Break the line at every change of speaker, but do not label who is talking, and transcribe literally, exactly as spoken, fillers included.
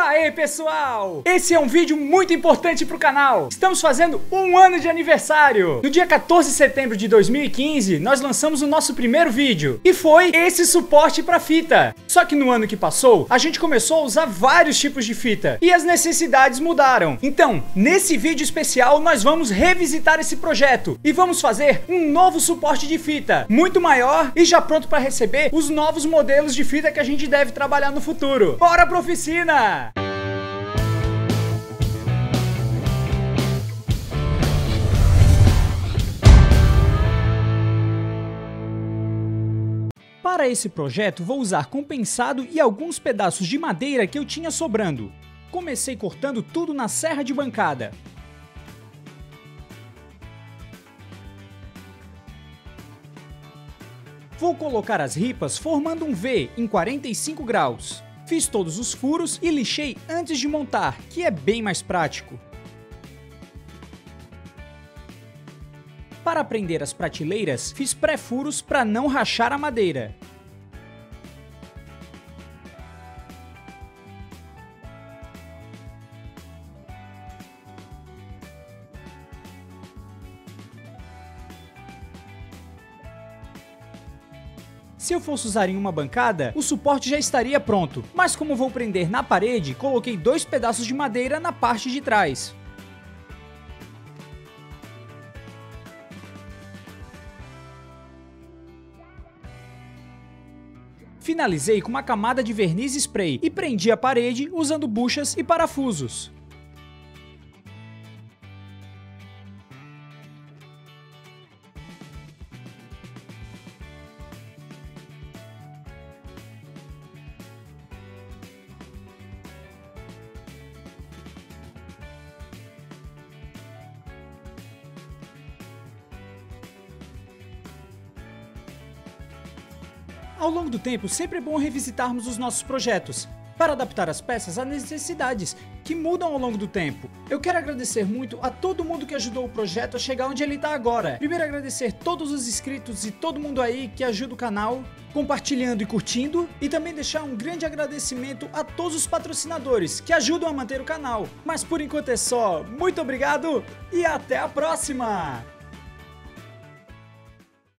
Aê, pessoal! Esse é um vídeo muito importante pro canal. Estamos fazendo um ano de aniversário. No dia quatorze de setembro de dois mil e quinze, nós lançamos o nosso primeiro vídeo. E foi esse suporte pra fita. Só que no ano que passou, a gente começou a usar vários tipos de fita. E as necessidades mudaram. Então, nesse vídeo especial, nós vamos revisitar esse projeto. E vamos fazer um novo suporte de fita. Muito maior e já pronto para receber os novos modelos de fita que a gente deve trabalhar no futuro. Bora pra oficina! Para esse projeto vou usar compensado e alguns pedaços de madeira que eu tinha sobrando. Comecei cortando tudo na serra de bancada. Vou colocar as ripas formando um V em quarenta e cinco graus. Fiz todos os furos e lixei antes de montar, que é bem mais prático. Para prender as prateleiras, fiz pré-furos para não rachar a madeira. Se eu fosse usar em uma bancada, o suporte já estaria pronto, mas como vou prender na parede, coloquei dois pedaços de madeira na parte de trás. Finalizei com uma camada de verniz spray e prendi a parede usando buchas e parafusos. Ao longo do tempo, sempre é bom revisitarmos os nossos projetos, para adaptar as peças às necessidades que mudam ao longo do tempo. Eu quero agradecer muito a todo mundo que ajudou o projeto a chegar onde ele está agora. Primeiro agradecer todos os inscritos e todo mundo aí que ajuda o canal, compartilhando e curtindo, e também deixar um grande agradecimento a todos os patrocinadores que ajudam a manter o canal. Mas por enquanto é só, muito obrigado e até a próxima!